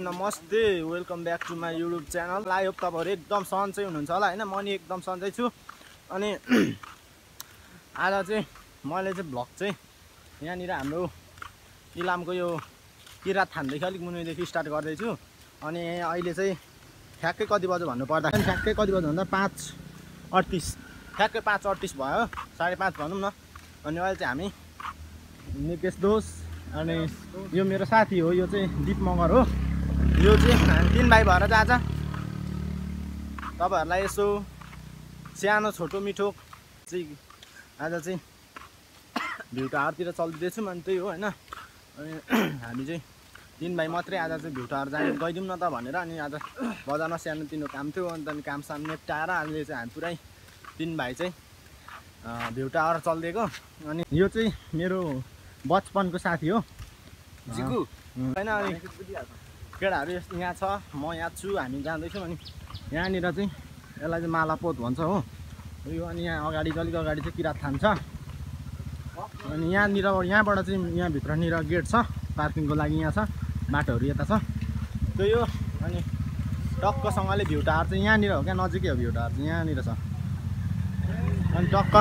नमस्ते, welcome back to my YouTube channel. I hope तपाईँहरू एकदम सन्चै हुनुहुन्छ होला हैन। म नि एकदम सन्चै छु। अनि आज चाहिँ मैले चाहिँ भ्लग चाहिँ यहाँनिर हाम्रो इलामको यो किरात थानदेखि अलिक मुनिदेखि स्टार्ट गर्दैछु। अनि अहिले चाहिँ ठ्याक्कै कति बज्यो भन्नु पर्दा ठ्याक्कै कति बज्यो भन्दा 5:38 ठ्याक्कै 5:38 भयो, 5:30 भनौँ न। अनि अहिले चाहिँ हामी निकेश दोष अनि यो मेरो साथी हो, यो चाहिँ दिप मगर हो। यो चाहिँ हामी 3 भाइ भएर जान्छ। तपाईँहरूलाई यसो सानो छोटो मिठो चाहिँ आज चाहिँ भ्यू टावरतिर चल्दैछौँ। अनि त्यही हो होइन। अनि हामी चाहिँ 3 भाइ मात्रै आज चाहिँ भ्यू टावर जाने गइदिउँ न त भनेर। अनि आज बजारमा सानो तिनो काम थियो, अनि त्यहाँदेखि काम साम निप्टाएर अहिले चाहिँ हामी पुरै 3 भाइ चाहिँ भ्यू टावर चल्दिएको। अनि यो चाहिँ मेरो बचपनको साथी हो जिगु होइन। अनि केटाहरू यहाँ छ, म यहाँ छु, हामी जाँदैछौँ। अनि यहाँनिर चाहिँ यसलाई चाहिँ मालापोत भन्छ हो यो। अनि यहाँ अगाडि अलिक अगाडि चाहिँ किरात थान छ। अनि यहाँबाट चाहिँ यहाँभित्रनिर गेट छ, पार्किङको लागि यहाँ छ, बाटोहरू यता छ त्यही हो। अनि टक्कसँगले भ्यू टावर चाहिँ यहाँनिर हो क्या, नजिकै हो भ्यू टावर चाहिँ यहाँनिर छ। अनि टक्क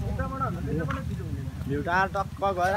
भ्यू टावर टक्क गएर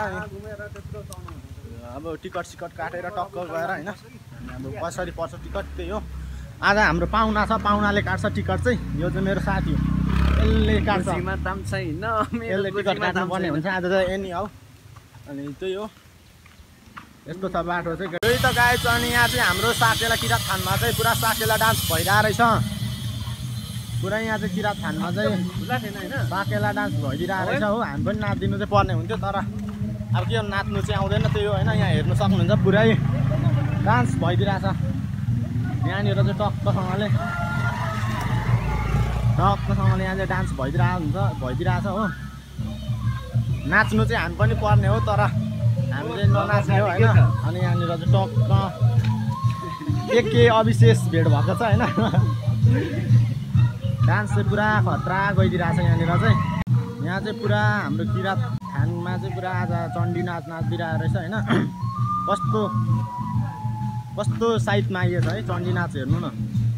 अब टिकट सिकट काटेर टक्क गएर होइन। अब कसरी पर्छ टिकट त्यही हो। आज हाम्रो पाहुना छ, पाहुनाले काट्छ टिकट चाहिँ। यो चाहिँ मेरो साथी हो, यसले काट्छ, यसले टिकट काट्नुपर्ने हुन्छ आज चाहिँ एनी हौ। अनि त्यही हो, यस्तो छ बाटो चाहिँ त्यही त गाइस। अनि यहाँ चाहिँ हाम्रो साकेला किरात थानमा चाहिँ पुरा साकेला डान्स भइरहेको रहेछ पुरा। यहाँ चाहिँ किरात थानमा चाहिँ साकेला डान्स भइदिरहेको रहेछ हो। हामी पनि नाचिदिनु चाहिँ पर्ने हुन्थ्यो, तर अब के नाच्नु चाहिँ आउँदैन त्यही हो होइन। यहाँ हेर्नु सक्नुहुन्छ पुरै डान्स भइदिरहेछ यहाँनिर चाहिँ टक्कसँगले यहाँ चाहिँ डान्स भइदिरहेछ हो। नाच्नु चाहिँ हामी पनि पर्ने हो, तर हामी चाहिँ ननाच्ने हो होइन। अनि यहाँनिर चाहिँ टक्क के अविशेष भेट भएको छ होइन। डान्स चाहिँ पुरा खतरा गइदिरहेछ यहाँनिर चाहिँ। यहाँ चाहिँ पुरा हाम्रो किरात थानमा चाहिँ पुरा आज चण्डी नाच नाचिदिरहेको रहेछ होइन। कस्तो साइडमा आइएछ है चण्डी नाच हेर्नु न।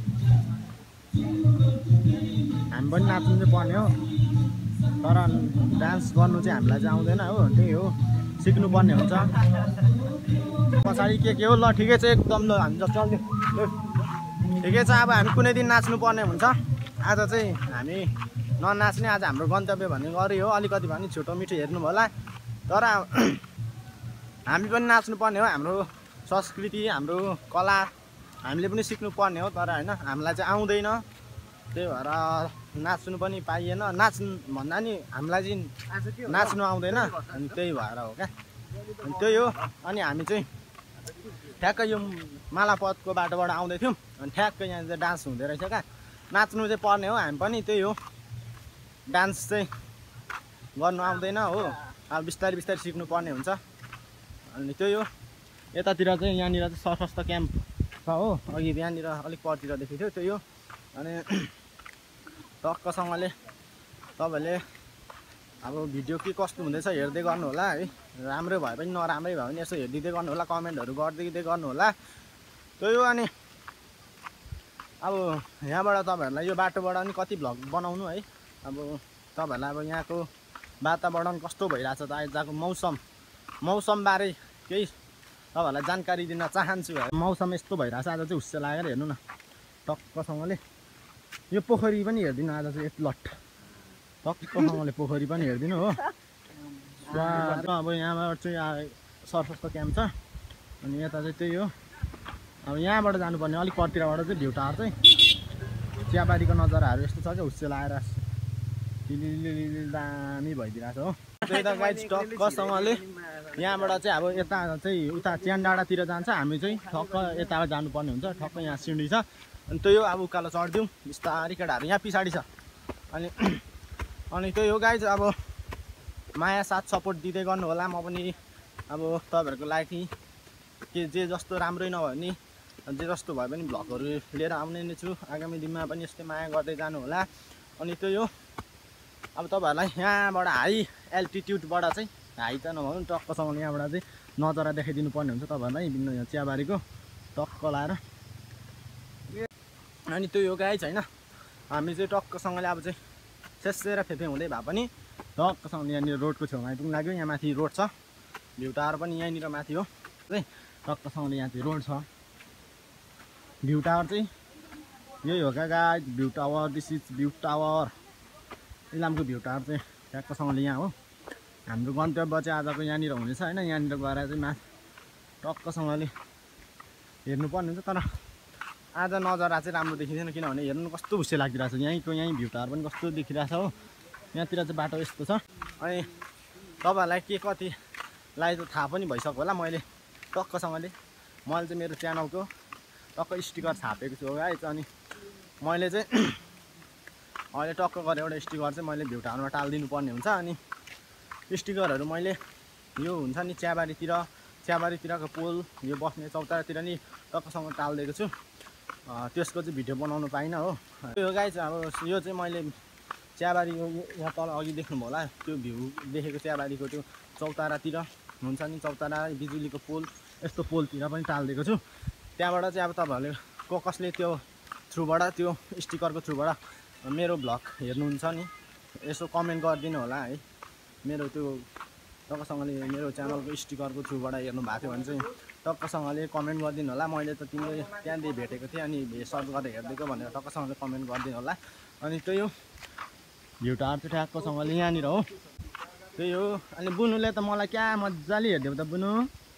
हामी पनि नाच्नु चाहिँ पर्ने हो, तर डान्स गर्नु चाहिँ हामीलाई चाहिँ आउँदैन हो। त्यही हो, सिक्नु पर्ने हुन्छ। पछाडि के हो ल ठिकै छ एकदम। ल हामी चल्दिउँ ठिकै छ। अब हामी कुनै दिन नाच्नु पर्ने हुन्छ। आज चाहिँ हामी ननाच्ने, आज हाम्रो गन्तव्य भन्ने गरी हो। अलिकति भए पनि छोटो मिठो हेर्नु होला, तर हामी पनि नाच्नु पर्ने हो। हाम्रो संस्कृति हाम्रो कला हामीले पनि सिक्नु पर्ने हो, तर होइन हामीलाई चाहिँ आउँदैन। त्यही भएर नाच्नु पनि पाइएन। नाच्नु भन्दा नि हामीलाई चाहिँ नाच्नु आउँदैन, अनि त्यही भएर हो क्या। अनि त्यही हो। अनि हामी चाहिँ ठ्याक्कै यो मालापतको बाटोबाट आउँदै थियौँ। अनि ठ्याक्कै यहाँ चाहिँ डान्स हुँदो रहेछ क्या। नाच्नु चाहिँ पर्ने हो हामी पनि, त्यही हो। डान्स चाहिँ गर्नु आउँदैन हो, अब बिस्तारै बिस्तारै सिक्नु पर्ने हुन्छ। अनि त्यही हो। यतातिर चाहिँ यहाँनिर चाहिँ सशस्त्र क्याम्प छ हो, अघि यहाँनिर अलिक परतिर देखेको थियो त्यही हो। अनि टक्कसँगले तपाईँहरूले अब भिडियो के कस्तो हुँदैछ हेर्दै गर्नु होला है। राम्रो भए पनि नराम्रै भए पनि यसो हेरिदिँदै गर्नु होला, कमेन्टहरू गरिदिँदै गर्नु होला त्यही हो। अनि अब यहाँबाट तपाईँहरूलाई यो बाटोबाट नि कति भ्लग बनाउनु है। अब तपाईँहरूलाई अब यहाँको वातावरण कस्तो भइरहेछ त, आजको मौसमबारे केही तपाईँहरूलाई जानकारी दिन चाहन्छु। मौसम यस्तो भइरहेछ आज चाहिँ, हुस्से लागेर हेर्नु न टक्कसँगले। यो पोखरी पनि हेरिदिनु आज चाहिँ, लट्ठ टक्कसँगले पोखरी पनि हेरिदिनु हो। अब यहाँबाट चाहिँ सशस्त्र क्याम्प छ। अनि यता चाहिँ त्यही हो। अब यहाँबाट जानुपर्ने, अलिक परतिरबाट चाहिँ भ्यू टावर चाहिँ चियाबारीको नजाराहरू यस्तो छ क्या, हुस्से लागेर दामी भइदिरहेछ हो। त्यही त गाइस टक्कसँगले यहाँबाट चाहिँ अब यता चाहिँ उता च्यान डाँडातिर जान्छ, हामी चाहिँ ठक्क यता जानुपर्ने हुन्छ। ठक्क यहाँ सिँढी छ। अनि त्यही हो, अब उकालो चढिदिउँ बिस्तारै। केटाहरू यहाँ पछाडि छ। अनि त्यही हो गाइस। अब माया साथ सपोर्ट दिँदै गर्नु होला। म पनि अब तपाईँहरूको लागि जे जस्तो राम्रै नभए पनि जे जस्तो भए पनि भ्लगहरू लिएर आउने नै छु। आगामी दिनमा पनि यस्तै माया गर्दै जानु होला। अनि त्यही हो। अब तपाईँहरूलाई यहाँबाट हाई एल्टिट्युडबाट चाहिँ, हाई त नभनौँ, टक्कसँगले यहाँबाट चाहिँ नजारा देखाइदिनु पर्ने हुन्छ तपाईँहरूलाई चियाबारीको। टक्क लाएर अनि त्यो यो गाइज होइन हामी चाहिँ टक्कसँगले अब चाहिँ सेसेर फेफे हुँदै भए पनि टक्कसँगले यहाँनिर रोडको छेउमा आइपुग्नु लाग्यो। यहाँ माथि रोड छ, भ्यू टावर पनि यहीँनिर माथि हो है। टक्कसँगले यहाँ चाहिँ रोड छ। भ्यू टावर चाहिँ यही हो क्या guys, view tower. This is view tower, इलामको भ्यू टावर चाहिँ ट्याक्कसँगले यहाँ हो। हाम्रो गन्तव्य चाहिँ आजको यहाँनिर हुनेछ होइन। यहाँनिर गएर चाहिँ माथि टक्कसँगले हेर्नुपर्ने हुन्छ। तर आज नजरा चाहिँ राम्रो देखिँदैन, किनभने हेर्नु कस्तो हुस्से लागिरहेको छ। यहीँ भ्यू टावर पनि कस्तो देखिरहेको छ हो। यहाँतिर चाहिँ बाटो यस्तो छ। अनि तपाईँहरूलाई के कतिलाई त थाहा पनि भइसक्यो होला, मैले टक्कसँगले मैले चाहिँ मेरो च्यानलको टक्क स्टिकर छापेको छु गाइज। अनि मैले चाहिँ अहिले टक्क गरेर एउटा स्टिकर चाहिँ मैले भ्यू टावरमा टालिदिनु पर्ने हुन्छ। अनि स्टिकरहरू मैले यो हुन्छ नि चियाबारीतिरको पोल, यो बस्ने चौतारातिर नि टक्कसँग टालिदिएको छु। त्यसको चाहिँ भिडियो बनाउनु पाइनँ हो। यो गाइज अब यो चाहिँ मैले चियाबारी यहाँ तल अघि देख्नुभयो होला, त्यो भ्यू देखेको चियाबारीको त्यो चौतारातिर हुन्छ नि, चौतारा बिजुलीको पोल यस्तो पोलतिर पनि टालिदिएको छु। त्यहाँबाट चाहिँ अब तपाईँहरूले कसले त्यो थ्रुबाट त्यो स्टिकरको थ्रुबाट मेरो भ्लग हेर्नुहुन्छ नि, यसो कमेन्ट गरिदिनु होला है। मेरो त्यो टक्कसँगले मेरो च्यानलको स्टिकरको थ्रुबाट हेर्नु भएको थियो भने चाहिँ टक्कसँगले कमेन्ट गरिदिनु होला। मैले त तिमीले त्यहाँदेखि भेटेको थिएँ अनि सर्च गरेर हेरिदिएको भनेर टक्कसँगले कमेन्ट गरिदिनु होला। अनि त्यही हो, भ्यू टावर चाहिँ ठ्याक्कसँगले यहाँनिर हो, त्यही हो। अनि बुनुले त मलाई क्या मजाले हेरिदियो त बुनु।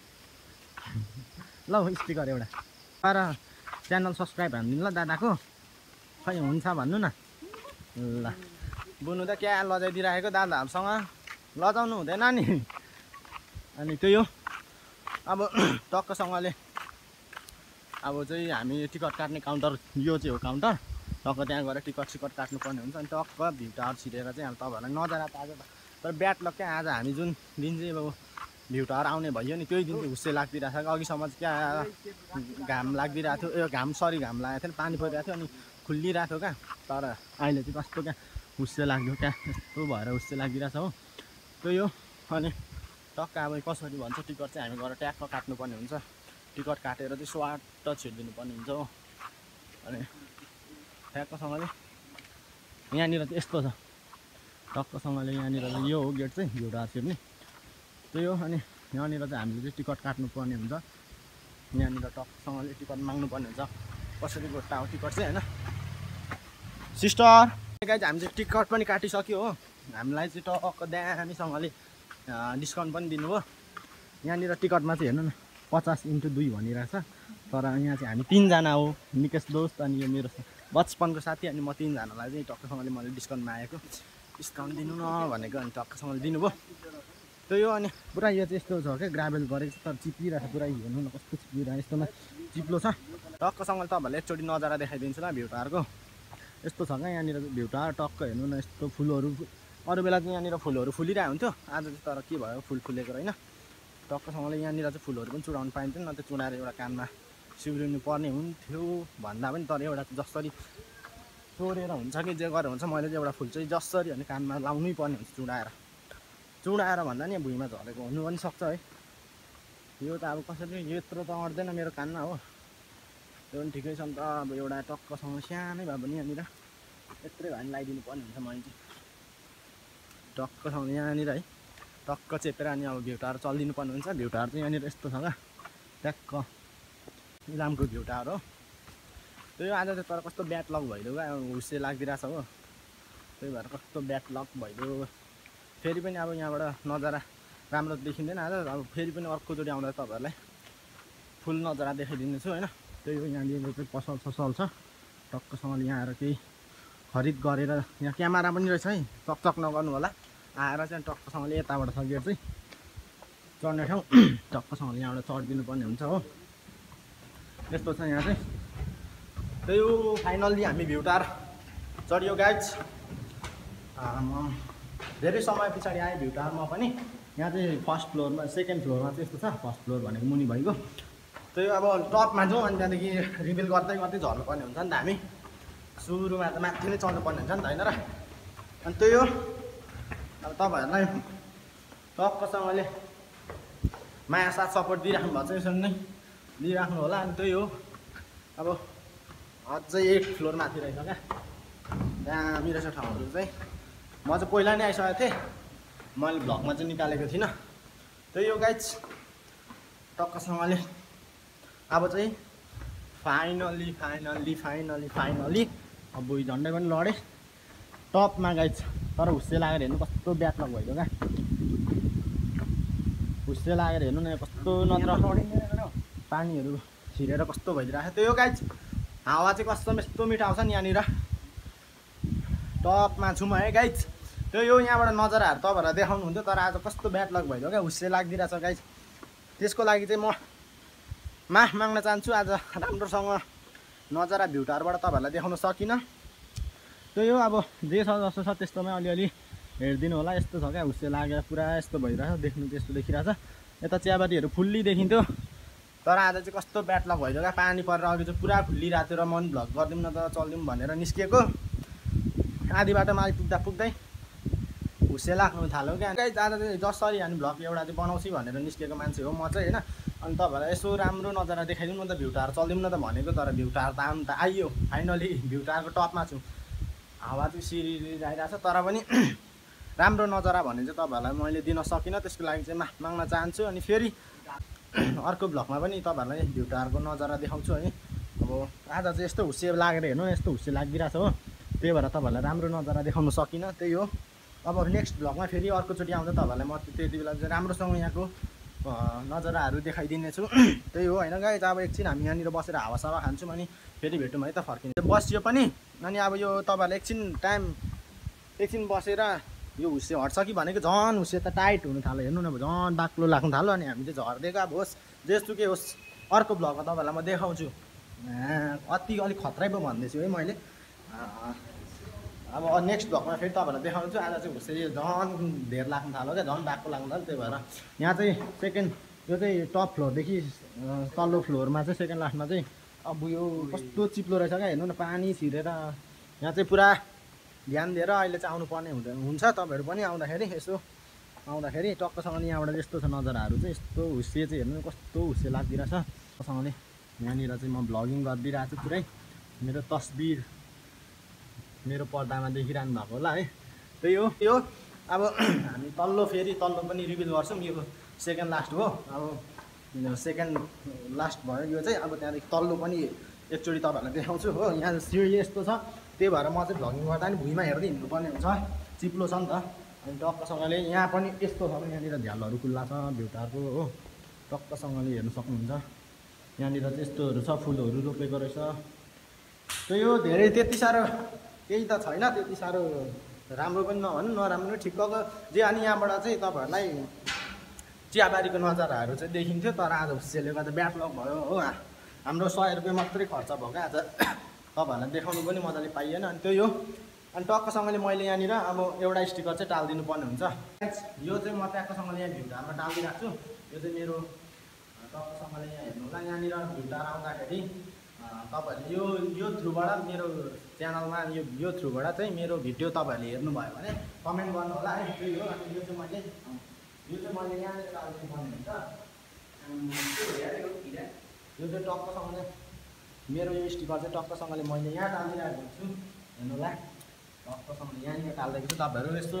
ल स्टिकर एउटा तर च्यानल सब्सक्राइब हानिदिनु ल दादाको, खै हुन्छ भन्नु न। ल बुनु त क्या लजाइदिइराखेको दादाहरूसँग, लजाउनु हुँदैन नि। अनि त्यही हो, अब टक्कसँगले अब चाहिँ हामी टिकट काट्ने काउन्टर यो चाहिँ हो काउन्टर। टक्क त्यहाँ गएर टिकट काट्नुपर्ने हुन्छ। अनि टक्क भ्यू टावर छिरेर चाहिँ अब तपाईँहरूलाई नजारा त आज तर ब्याड लक क्या। आज हामी जुन दिन चाहिँ अब भ्यू टावर आउने भयो नि, त्यही दिन चाहिँ हुस्से लाग्दिरहेको छ। अघिसम्म चाहिँ क्या घाम लाग्दिरहेको थियो, घाम लागेको थियो, पानी परिरहेको थियो अनि खुल्लिरहेको थियो क्या। तर अहिले चाहिँ कस्तो क्या हुस्से लाग्यो क्या, यस्तो भएर हुस्से लागिरहेछ हो। त्यही हो। अनि टक्क अब कसरी भन्छ टिकट चाहिँ हामी गएर ट्याक्क काट्नुपर्ने हुन्छ। टिकट काटेर चाहिँ स्वाट छिरिदिनु पर्ने हुन्छ हो। अनि ट्याक्कसँगले यहाँनिर चाहिँ यस्तो छ, टक्कसँगले यहाँनिर चाहिँ यो हो गेट चाहिँ भ्यू टावर छिर्ने, त्यही हो। अनि यहाँनिर चाहिँ हामीले चाहिँ टिकट काट्नुपर्ने हुन्छ। यहाँनिर टक्कसँगले टिकट माग्नुपर्ने हुन्छ। कसरी गोटा हो टिकट चाहिँ होइन। सिस्टर गाइज हामी चाहिँ टिकट पनि काटिसक्यो हो। हामीलाई चाहिँ टक्क दामीसँगले डिस्काउन्ट पनि दिनुभयो। यहाँनिर टिकटमा चाहिँ हेर्नु न 50x2 भनिरहेछ। तर यहाँ चाहिँ हामी 3जना हो, निकेश दोस्त अनि यो मेरो बचपनको साथी अनि म 3जनालाई चाहिँ टक्कसँगले मैले डिस्काउन्ट मागेको, डिस्काउन्ट दिनु न भनेको। अनि टक्कसँगले दिनुभयो, त्यही हो। अनि पुरा यो चाहिँ यस्तो छ क्या, ग्राभेल गरेको छ तर चिप्लिरहेको छ पुरा। हेर्नु न कस्तो चिप्लिरहेको, यस्तोमा चिप्लो छ। टक्कसँगले तपाईँहरूले एकचोटि नजारा देखाइदिन्छु ल भ्यू टावरको। यस्तो छ क्या यहाँनिर भ्यू टावर। टक्क हेर्नु न यस्तो फुलहरू, अरू बेला चाहिँ यहाँनिर फुलहरू फुलिरहेको हुन्थ्यो, आज चाहिँ तर के भयो फुल फुलेको रहेन। टक्कसँगले यहाँनिर चाहिँ फुलहरू पनि चुडाउनु पाइन्थ्यो, न त चुडाएर एउटा कानमा सिउरिनु पर्ने हुन्थ्यो भन्दा पनि। तर एउटा जसरी चोरेर हुन्छ कि जे गरेर हुन्छ, मैले चाहिँ एउटा फुल चाहिँ जसरी अनि कानमा लाउनै पर्ने हुन्छ चुडाएर भन्दा नि भुइँमा झरेको हुनु पनि सक्छ है। यो त अब कसरी यत्रो त अट्दैन मेरो कानमा हो, त्यो पनि ठिकै छ नि त। अब एउटा टक्कसँग सानै भए पनि यहाँनिर यत्रै भए पनि लगाइदिनु पर्ने हुन्छ। मैले चाहिँ टक्कसँग यहाँनिर है टक्क चेपेर अनि अब भ्यू टावर चलिदिनु पर्ने हुन्छ। भ्यू टावर चाहिँ यहाँनिर यस्तो छ क्या, ट्याक्क इलामको भ्यू टावर हो। त्यही आज चाहिँ तर कस्तो ब्याड लक भइदियो क्या, हुस्से लागिदिरहेछ हो। त्यही भएर कस्तो ब्याड लक भइदियो। फेरि पनि अब यहाँबाट नजारा राम्रो देखिँदैन आज। अब फेरि पनि अर्कोचोटि आउँदा तपाईँहरूलाई फुल नजारा देखाइदिने छु होइन। त्यही हो, यहाँनिर चाहिँ पसल छ। टक्कसँगले यहाँ आएर केही खरिद गरेर, यहाँ क्यामेरा पनि रहेछ है, चकचक नगर्नु होला। आएर चाहिँ टक्कसँगले यताबाट छ गेट चाहिँ चढ्ने ठाउँ, टक्कसँगले यहाँबाट चढिदिनु पर्ने हुन्छ हो। यस्तो छ यहाँ चाहिँ। त्यही हो, फाइनल्ली हामी भ्यू टावर चढ्यो गाइज। धेरै समय पछाडि आएँ भ्यू टावरमा पनि। यहाँ चाहिँ फर्स्ट फ्लोरमा, सेकेन्ड फ्लोरमा चाहिँ यस्तो छ, फर्स्ट फ्लोर भनेको मुनि भइगयो। त्यही अब टपमा जाउँ अनि त्यहाँदेखि रिभिल गर्दै झर्नुपर्ने हुन्छ नि त। हामी सुरुमा त माथि नै चढ्नुपर्ने हुन्छ नि त होइन र। अनि त्यही हो, अब तपाईँहरूलाई टक्कसँगले माया साथ सपोर्ट दिइराख्नु भएको छ यसरी नै। लिइराख्नु होला। अनि त्यही हो अब अझै 1 फ्लोर माथि रहेछ क्या, दामी रहेछ ठाउँहरू चाहिँ। म चाहिँ पहिला नै आइसकेको थिएँ, मैले भ्लगमा चाहिँ निकालेको थिइनँ। त्यही हो गाइज, टक्कसँगले अब चाहिँ फाइनली अब झन्डै पनि लडेँ टपमा गाइज। तर हुस्से लागेर हेर्नु कस्तो ब्याटलक भइदियो क्या, हुस्से लागेर हेर्नु न कस्तो, नत्र पानीहरू छिरेर कस्तो भइदिरहेको। त्यही हो गाइज, हावा चाहिँ कस्तो यस्तो मिठो आउँछ नि यहाँनिर। टपमा छु म है गाइज। त्यही हो, यहाँबाट नजाराहरू तपाईँहरूलाई देखाउनु हुन्थ्यो, तर आज कस्तो ब्याटलक भइदियो क्या, हुस्से लागिदिरहेछ गाइज। त्यसको लागि चाहिँ म माफ माग्न चाहन्छु, आज राम्रोसँग नजारा भ्यू टावरबाट तपाईँहरूलाई देखाउन सकिनँ। त्यही हो, अब जे छ जस्तो छ त्यस्तोमै अलिअलि हेरिदिनु होला। यस्तो छ क्या, हुस्से लागेर पुरा यस्तो भइरहेछ, देख्नु त्यस्तो देखिरहेछ। यता चियाबारीहरू फुल्ली देखिन्थ्यो, तर आज चाहिँ कस्तो ब्याटलक भइदियो क्या। पानी परेर अघि चाहिँ पुरा फुल्लिरहेको थियो र मन भ्लग गरिदिउँ न त चलिदिउँ भनेर निस्किएको, आधी बाटोमा आइपुग्दा पुग्दै हुस्से लाग्नु थाल्यो क्या। आज चाहिँ जसरी हामी भ्लग एउटा चाहिँ बनाउँछु भनेर निस्केको मान्छे हो म चाहिँ होइन। अनि तपाईँहरूलाई यसो राम्रो नजारा देखाइदिउँ न त, भ्यू टावर चलिदिउँ न त भनेको, तर भ्यू टावर त आउनु त आइयो। फाइनली भ्यू टावरको टपमा छु, हावा चाहिँ सिरिरी आइरहेछ, तर पनि राम्रो नजारा भने चाहिँ तपाईँहरूलाई मैले दिन सकिनँ। त्यसको लागि चाहिँ माफ माग्न चाहन्छु। अनि फेरि अर्को भ्लगमा पनि तपाईँहरूलाई भ्यू टावरको नजारा देखाउँछु है। अब आज चाहिँ यस्तो हुस्से लागेर हेर्नु न, यस्तो हुस्से लागिरहेछ हो, त्यही भएर तपाईँहरूलाई राम्रो नजारा देखाउनु सकिनँ। त्यही हो, अब नेक्स्ट भ्लगमा फेरि अर्कोचोटि आउँदा तपाईँहरूलाई म त्यति बेला चाहिँ राम्रोसँग यहाँको नजाराहरू देखाइदिनेछु। त्यही हो होइन गाइज। अब एकछिन हामी यहाँनिर बसेर हावासावा खान्छौँ, अनि फेरि भेटौँ है त, फर्किन्छ बसियो पनि। अनि अब यो तपाईँहरूले एकछिन बसेर यो हुस्से हट्छ कि भनेको झन् हुस्से त टाइट हुनु थाल्यो, हेर्नु न झन् बाक्लो लाग्नु थाल्यो। अनि हामी चाहिँ झर्दिएको अब होस् जेसुकै होस्, अर्को भ्लगमा तपाईँहरूलाई म देखाउँछु। अलिक खतरै पो भन्दैछु है मैले। अब नेक्स्ट भ्लगमा फेरि तपाईँहरूलाई देखाउँछु। आज चाहिँ हुस्से झन् धेर लाग्नु थाल्यो क्या, झन् बाक्लो लाग्नु थाल्यो। त्यही भएर यहाँ चाहिँ यो चाहिँ टप फ्लोरदेखि तल्लो फ्लोरमा चाहिँ सेकेन्ड लास्टमा चाहिँ अब यो कस्तो चिप्लो रहेछ क्या, हेर्नु न पानी छिरेर। यहाँ चाहिँ पुरा ध्यान दिएर अहिले चाहिँ आउनुपर्ने हुन्छ। तपाईँहरू पनि आउँदाखेरि टक्कसँगले यहाँबाट यस्तो छ नजाराहरू चाहिँ, यस्तो हुस्से चाहिँ हेर्नु कस्तो हुस्से लाग्दिरहेछ। टक्कसँगले यहाँनिर चाहिँ म भ्लगिङ गरिदिइरहेको छु, पुरै मेरो तस्बिर मेरो पर्दामा देखिरहनु भएको होला है। त्यही हो यो, अब हामी तल्लो पनि रिभिल गर्छौँ। यो सेकेन्ड लास्ट हो, अब सेकेन्ड लास्ट भयो यो चाहिँ। अब त्यहाँदेखि तल्लो पनि एकचोटि तपाईँहरूलाई देखाउँछु हो। यहाँ सिँढी यस्तो छ, त्यही भएर म चाहिँ भ्लगिङ गर्दा नि भुइँमा हेर्दै हिँड्नुपर्ने हुन्छ, चिप्लो छ नि त। अनि टक्कसँगले यहाँ पनि यस्तो छ, यहाँनिर झ्यालहरू खुल्ला छ भ्यू टावरको हो, टक्कसँगले हेर्नु सक्नुहुन्छ। यहाँनिर चाहिँ यस्तोहरू छ, फुलहरू रोपेको रहेछ। त्यही हो, धेरै त्यति साह्रो केही त छैन, त्यति साह्रो राम्रो पनि नभन्नु नराम्रो पनि ठिक्कको जे। अनि यहाँबाट चाहिँ तपाईँहरूलाई चियाबारीको नजाराहरू चाहिँ देखिन्थ्यो, तर आज हुस्सेले गर्दा ब्याटलक भयो हो। हाम्रो 100 रुपियाँ मात्रै खर्च भयो क्या आज, तपाईँहरूलाई देखाउनु पनि मजाले पाइएन। अनि त्यही हो, अनि टक्कसँगले मैले यहाँनिर अब एउटा स्टिकर चाहिँ टालिदिनु पर्ने हुन्छ। यो चाहिँ म ट्याक्कसँगले यहाँ भ्यू टावरमा टालिदिरहेको छु। यो चाहिँ मेरो टक्कसँगले यहाँ हेर्नु होला। यहाँनिर भ्यू टावर आउँदाखेरि तपाईँहरूले यो थ्रुबाट मेरो च्यानलमा यो थ्रुबाट चाहिँ मेरो भिडियो तपाईँहरूले हेर्नुभयो भने कमेन्ट गर्नु होला है। त्यही हो, अनि यो चाहिँ मैले यहाँनिर टालिदिनु पर्ने हुन्छ। यो चाहिँ टक्कसँगले मेरो यो स्टिकर चाहिँ टक्कसँगले मैले यहाँ टालिदिरहेको छु, हेर्नु होला। टक्कसँगले यहाँनिर टालिदिएको छु, तपाईँहरू यस्तो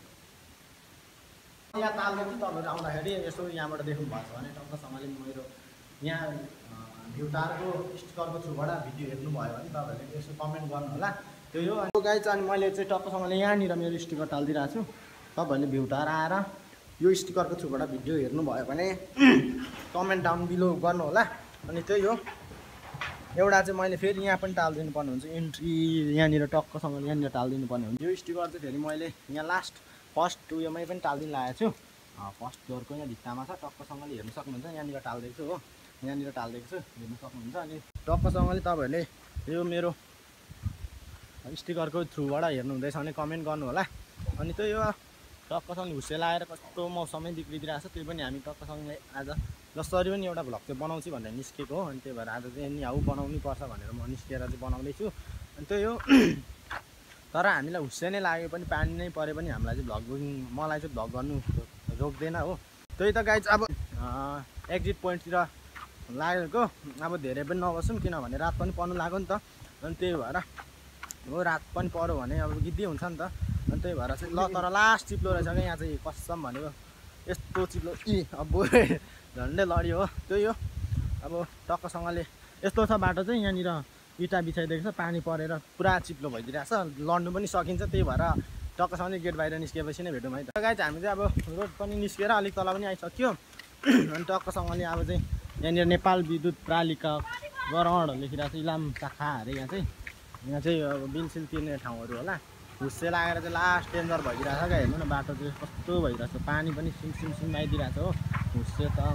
यहाँ टालिदिएको छु। तपाईँहरू आउँदाखेरि यसो यहाँबाट देख्नु भएको छ भने टक्कसँगले मेरो यहाँ भ्यू टावरको स्टिकरको थ्रुबाट भिडियो हेर्नुभयो भने तपाईँहरूले यसो कमेन्ट गर्नु होला। त्यही हो, अनि गाइज अनि मैले चाहिँ टक्कसँगले यहाँनिर मेरो स्टिकर टालिदिरहेको छु। तपाईँहरूले भ्यू टावर आएर यो स्टिकरको थ्रुबाट भिडियो हेर्नुभयो भने कमेन्ट डाउन बिलो गर्नु होला। अनि त्यही हो, एउटा चाहिँ मैले फेरि यहाँ पनि टालिदिनु पर्ने हुन्छ, इन्ट्री यहाँनिर टक्कसँगले यहाँनिर टालिदिनु पर्ने हुन्छ। यो स्टिकर चाहिँ फेरि मैले यहाँ लास्ट फर्स्ट उयोमै पनि टालिदिनु लागेको छु, फर्स्ट फ्लोरको यहाँ भित्तामा छ। टक्कसँगले हेर्नु सक्नुहुन्छ, यहाँनिर टालिदिएको छु हो, यहाँनिर टालिदिएको छु, हेर्नु सक्नुहुन्छ। अनि टक्कसँगले तपाईँहरूले यो मेरो स्टिकरको थ्रुबाट हेर्नुहुँदैछ भने कमेन्ट गर्नु होला। अनि त्यही हो, टक्कसँगले हुस्से लगाएर कस्तो मौसमै बिग्रिदिरहेको छ, त्यही पनि हामी टक्कसँगले आज जसरी पनि एउटा भ्लग चाहिँ बनाउँछु भनेर निस्केको हो। अनि त्यही भएर आज चाहिँ नि बनाउनै पर्छ भनेर म निस्केर चाहिँ बनाउँदैछु। अनि त्यही हो, तर हामीलाई हुस्से नै लाग्यो पनि पानी नै परे पनि हामीलाई चाहिँ मलाई चाहिँ भ्लग गर्नु रोक्दैन हो। त्यही त गाइज, अब एक्जिट पोइन्टतिर लागेको अब धेरै पनि नबसौँ किनभने रात पनि पर्नु लाग्यो नि त अनि त्यही भएर हो रात पनि पर्यो भने अब गिद्दी हुन्छ नि त अनि त्यही भएर चाहिँ ल तर लास्ट चिप्लो रहेछ क्या यहाँ चाहिँ कसम भनेको यस्तो चिप्लो अब झन्डै लड्यो हो त्यही हो अब टक्कसँगले यस्तो छ बाटो चाहिँ यहाँनिर इँटा बिछाइदिएको छ पानी परेर पुरा चिप्लो भइदिरहेको छ लड्नु पनि सकिन्छ त्यही भएर टक्कसँगले गेट बाहिर निस्किएपछि नै भेटौँ है त गाइज हामी चाहिँ अब रोड पनि निस्केर अलिक तल पनि आइसक्यो अनि टक्कसँगले अब चाहिँ यहाँनिर नेपाल विद्युत प्रालिका गराउँ लेखिरहेको छ इलाम शाखा अरे यहाँ चाहिँ अब बिलसिल तिर्ने ठाउँहरू होला हुस्से लागेर चाहिँ लास्ट डेन्जर भइदिरहेको छ क्या हेर्नु न बाटो चाहिँ कस्तो भइरहेको छ पानी पनि सिम आइदिरहेको छ हो हुस्से त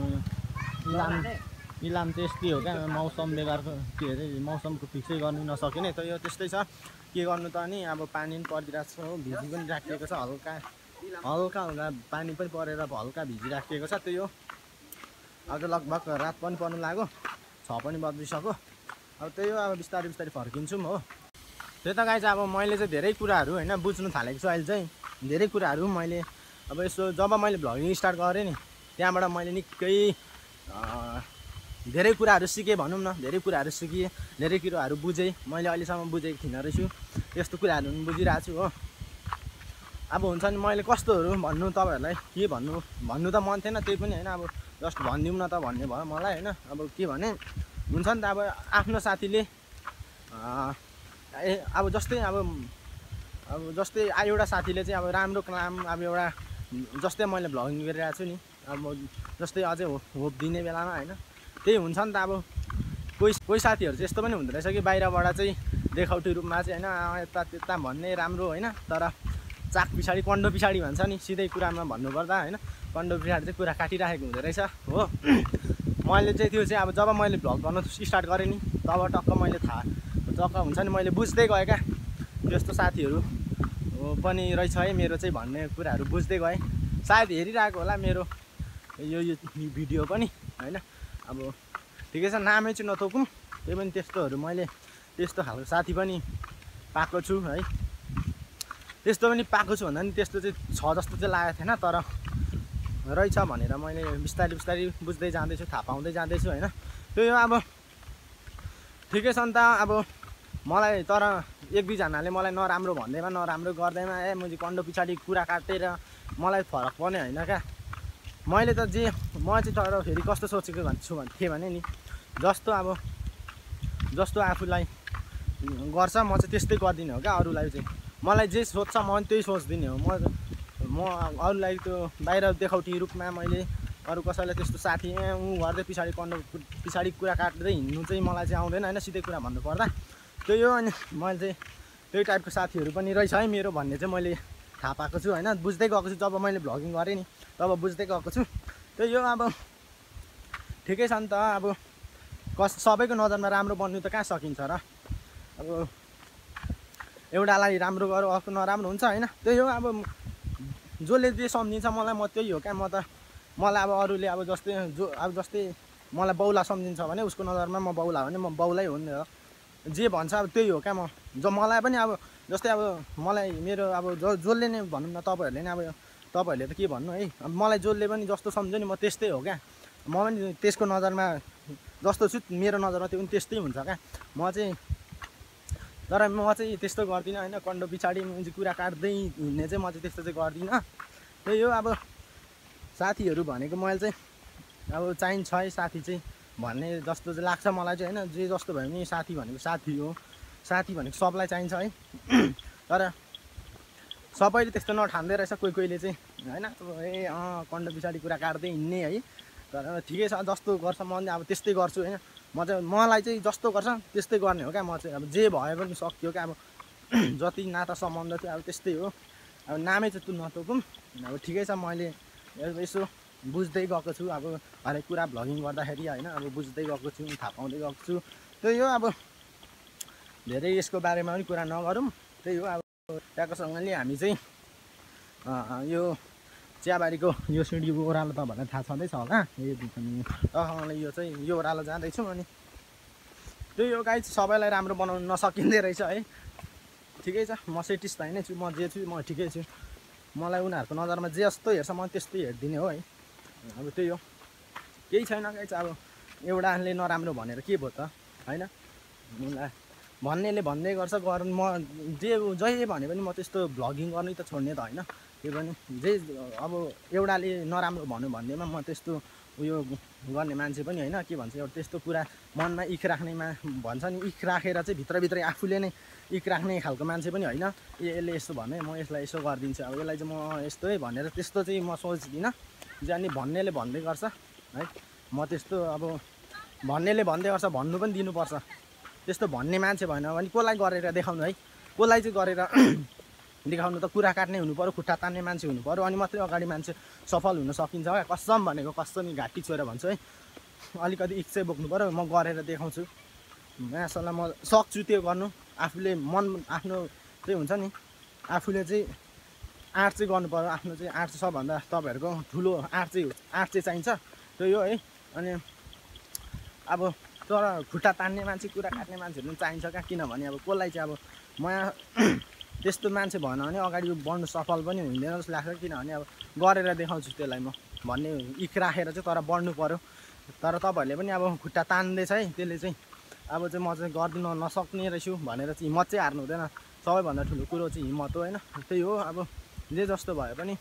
इलाम चाहिँ यस्तै हो क्या मौसम बेकारको के अरे मौसमको फिक्सै गर्नु नसके नि त यो त्यस्तै छ के गर्नु त अनि अब पानी पनि परिदिरहेको छ हो भिजी पनि राखिएको छ हल्का पानी पनि परेर हल्का भिजी राखिएको छ त्यही हो अब त लगभग रात पनि पर्नु लाग्यो 6 पनि बजिसक्यो अब त्यही हो अब बिस्तारै फर्किन्छौँ हो त्यही त गाइज अब मैले चाहिँ धेरै कुराहरू होइन बुझ्नु थालेको छु अहिले चाहिँ धेरै कुराहरू मैले अब यसो जब मैले भ्लगिङ स्टार्ट गरेँ नि त्यहाँबाट मैले निकै धेरै कुराहरू सिकेँ भनौँ न धेरै कुराहरू सिकेँ धेरै कुराहरू बुझेँ मैले अहिलेसम्म बुझेको थिइनँ रहेछु यस्तो कुराहरू पनि बुझिरहेको छु हो अब हुन्छ नि मैले कस्तोहरू भन्नु तपाईँहरूलाई के भन्नु त मन थिएन त्यही पनि होइन अब जस्ट भनिदिउँ न त भन्ने भयो मलाई होइन अब के भने हुन्छ नि त अब आफ्नो साथीले अब जस्तै एउटा साथीले चाहिँ अब राम्रो काम अब एउटा जस्तै मैले भ्लगिङ गरिरहेको छु नि अब जस्तै अझै होप दिने बेलामा होइन त्यही हुन्छ नि त अब कोही साथीहरू चाहिँ यस्तो पनि हुँदो रहेछ कि बाहिरबाट चाहिँ देखाउटी रूपमा चाहिँ होइन यता त्यता भन्ने राम्रो होइन तर चाक पछाडि कन्डो पछाडि भन्छ नि सिधै कुरामा भन्नुपर्दा होइन कन्डो पछाडि चाहिँ कुरा काटिराखेको हुँदो रहेछ हो मैले चाहिँ त्यो चाहिँ अब जब मैले भ्लग गर्न स्टार्ट गरेँ नि तब टक्क मैले टक्क हुन्छ नि मैले बुझ्दै गएँ क्या त्यस्तो साथीहरू पनि रहेछ है मेरो चाहिँ भन्ने कुराहरू बुझ्दै गएँ सायद हेरिरहेको होला मेरो यो भिडियो पनि होइन अब ठिकै छ नामै चाहिँ नतोकौँ त्यही पनि त्यस्तोहरू मैले त्यस्तो खालको साथी पनि पाएको छु है त्यस्तो पनि पाएको छु भन्दा नि त्यस्तो चाहिँ छ जस्तो चाहिँ लागेको थिएन तर रहेछ भनेर मैले बिस्तारै बुझ्दै जाँदैछु थाहा पाउँदै जाँदैछु होइन त्यो अब ठिकै छ नि त अब मलाई तर 1-2जनाले मलाई नराम्रो भन्दैमा नराम्रो गर्दैमा मैले कन्डो पछाडि कुरा काटेर मलाई फरक पर्ने होइन क्या मैले त म चाहिँ तर फेरि कस्तो सोचेको थिएँ भने नि जस्तो आफूलाई गर्छ म चाहिँ त्यस्तै गरिदिने हो क्या अरूलाई चाहिँ मलाई जे सोध्छ म त्यही सोच्दिने हो म अरूलाई त्यो बाहिर देखाउटी रूपमा मैले अरू कसैलाई त्यस्तो साथी गर्दै पछाडि कुरा काट्दै हिँड्नु चाहिँ मलाई चाहिँ आउँदैन होइन सिधै कुरा भन्नुपर्दा त्यही हो अनि मैले चाहिँ त्यही टाइपको साथीहरू पनि रहेछ है मेरो भन्ने चाहिँ मैले थाहा पाएको छु होइन बुझ्दै गएको छु जब मैले भ्लगिङ गरेँ नि तब बुझ्दै गएको छु त्यही हो अब ठिकै छ नि त अब सबैको नजरमा राम्रो बन्नु त कहाँ सकिन्छ र अब एउटालाई राम्रो गरौँ अर्को नराम्रो हुन्छ होइन त्यही हो अब जसले जे सम्झिन्छ मलाई म त्यही हो क्या मलाई अब अरूले अब जस्तै मलाई बौला सम्झिन्छ भने उसको नजरमा म बौला भने म बौलै हो नि जे भन्छ अब त्यही हो क्या मलाई पनि अब जस्तै अब मलाई मेरो अब जसले नै भनौँ न तपाईँहरूले नै अब तपाईँहरूले त के भन्नु है अब मलाई जसले पनि जस्तो सम्झ्यो नि म त्यस्तै हो क्या म पनि त्यसको नजरमा जस्तो छु मेरो नजरमा त्यो पनि त्यस्तै हुन्छ क्या तर म चाहिँ त्यस्तो गर्दिनँ होइन कन्डो पछाडि कुरा काट्दै हिँड्ने चाहिँ म चाहिँ त्यस्तो चाहिँ गर्दिनँ त्यही हो अब साथीहरू भनेको मैले चाहिँ अब चाहिन्छ है साथी चाहिँ भन्ने जस्तो चाहिँ लाग्छ मलाई चाहिँ होइन जे जस्तो भयो भने साथी भनेको साथी हो साथी भनेको सबलाई चाहिन्छ है तर सबैले त्यस्तो नठान्दै रहेछ कोहीले चाहिँ होइन कन्डो पछाडि कुरा काट्दै हिँड्ने है तर ठिकै छ जस्तो गर्छ म अब त्यस्तै गर्छु होइन मलाई चाहिँ जस्तो गर्छ त्यस्तै गर्ने हो क्या म चाहिँ अब जे भए पनि सक्यो क्या अब जति नाता सम्बन्ध थियो अब त्यस्तै हो अब नामै चाहिँ तँ नतोकौँ अब ठिकै छ मैले यसो बुझ्दै गएको छु अब हरेक कुरा भ्लगिङ गर्दाखेरि होइन अब बुझ्दै गएको छु थाहा पाउँदै गएको छु त्यही हो अब धेरै यसको बारेमा पनि कुरा नगरौँ त्यही हो अब ट्याक्कसँगले हामी चाहिँ यो चियाबारीको यो सिँढीको ओह्रालो तपाईँहरूलाई थाहा छँदैछ होला टक्कसँगले यो ओह्रालो जाँदैछौँ अनि त्यही हो गाइज सबैलाई राम्रो बनाउनु नसकिँदै रहेछ है ठिकै छ म सेटिस्फाई नै छु म जे छु म ठिकै छु मलाई उनीहरूको नजरमा जे जस्तो हेर्छ म त्यस्तै हेरिदिने हो है अब त्यही हो केही छैन गाइज अब एउटाले नराम्रो भनेर के भयो त होइन। भन्नेले भन्दै गर्छ गर्नु, म जहिले भने पनि म त्यस्तो भ्लगिङ गर्नै त छोड्ने त होइन। त्यो पनि अब एउटाले नराम्रो भन्यो भन्दैमा म त्यस्तो उयो गर्ने मान्छे पनि होइन। के भन्छ एउटा त्यस्तो कुरा मनमा इख राख्नेमा भन्छ नि, इख राखेर चाहिँ भित्रभित्रै आफूले नै इख राख्ने खालको मान्छे पनि होइन। यसले यस्तो भने म यसलाई यसो गरिदिन्छु, अब यसलाई चाहिँ म यस्तो है भनेर त्यस्तो चाहिँ म सोच्दिनँ। जाने भन्नेले भन्दै गर्छ है, म त्यस्तो अब भन्नेले भन्दै गर्छ भन्नु पनि दिनुपर्छ। त्यस्तो भन्ने मान्छे भएन भने कसलाई गरेर देखाउनु है, कसलाई चाहिँ गरेर देखाउनु त कुरा काट्ने हुनु पऱ्यो, खुट्टा तान्ने मान्छे हुनु पऱ्यो, अनि मात्रै अगाडि मान्छे सफल हुन सकिन्छ क्या। कसम भनेको कसम घाँटी छोएर भन्छु है, अलिकति इच्छा बोक्नु पऱ्यो। म गरेर देखाउँछु, मासल्लाह म सक्छु त्यो गर्नु। आफूले मन आफ्नो चाहिँ हुन्छ नि, आफूले चाहिँ आँट चाहिँ गर्नु पऱ्यो। आफ्नो चाहिँ आँट चाहिँ सबभन्दा तपाईँहरूको ठुलो आँट चाहिँ चाहिन्छ त्यो यो है। अनि अब तर खुट्टा तान्ने मान्छे कुरा काट्ने मान्छेहरू पनि चाहिन्छ क्या। किनभने अब कसलाई चाहिँ अब म त्यस्तो मान्छे भएन भने अगाडि बढ्नु सफल पनि हुँदैन जस्तो लाग्छ। किनभने अब गरेर देखाउँछु त्यसलाई म भन्ने इख राखेर चाहिँ, तर बढ्नु पऱ्यो। तर तपाईँहरूले पनि अब खुट्टा तान्दैछ है, त्यसले चाहिँ अब चाहिँ म चाहिँ गर्दिन नसक्ने रहेछु भनेर चाहिँ हिम्मत चाहिँ हार्नु हुँदैन। सबैभन्दा ठुलो कुरो चाहिँ हिम्मत हो होइन। त्यही हो, अब जे जस्तो भए पनि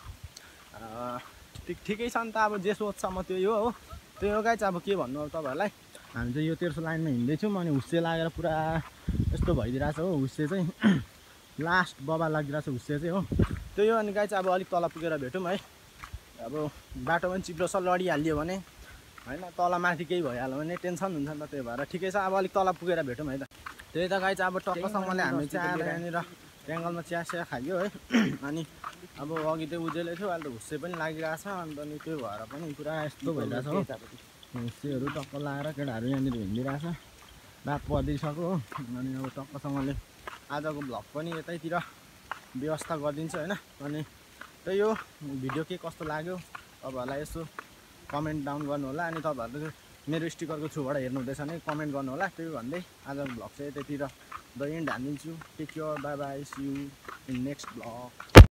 ठिकै छ नि त। अब जे सोच्छ म त्यही हो। त्यही हो गाइस, अब के भन्नु अब तपाईँहरूलाई। हामी चाहिँ यो 1300 लाइनमा हिँड्दैछौँ, अनि हुस्से लागेर पुरा यस्तो भइदिरहेछ हो। हुस्से चाहिँ लास्ट बबा लागिरहेछ हुस्से चाहिँ हो। त्यही हो। अनि गाइस अब अलिक तल पुगेर भेटौँ है। अब बाटो पनि चिप्लो छ, लडिहाल्यो भने होइन, तल माथि केही भइहाल्यो भने टेन्सन हुन्छ नि त। त्यही भएर ठिकै छ, अब अलिक तल पुगेर भेटौँ है त। त्यही त गाइस, अब टक्कसँगले हामी चाहिँ आएर यहाँनिर ट्याङ्गलमा चिया खायो है। अनि अब अघि चाहिँ उजेलै थियो, अहिले त हुस्से पनि लागिरहेछ। अन्त अनि त्यो भएर पनि पुरा यस्तो भइरहेछ हो। हुस्सेहरू टक्क लगाएर केटाहरू यहाँनिर हिँडिरहेछ, रात परिसक्यो हो। अनि अब टक्कसँगले आजको भ्लग पनि यतैतिर व्यवस्था गरिदिन्छु होइन। अनि त्यही हो, भिडियो के कस्तो लाग्यो तपाईँहरूलाई यसो कमेन्ट डाउन गर्नु होला। अनि तपाईँहरूले मेरो स्टिकरको थ्रुबाट हेर्नुहुँदैछ भने कमेन्ट गर्नु होला। त्यही भन्दै आजको भ्लग चाहिँ यतैतिर द एन्ड हानिदिन्छु। Take care, bye bye, see you in next vlog.